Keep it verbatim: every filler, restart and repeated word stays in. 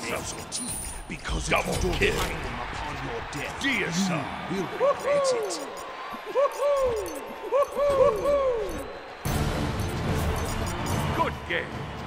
yourself your teeth, because if Double you don't kill. find them upon your death, Dear son. you will regret it. Good game.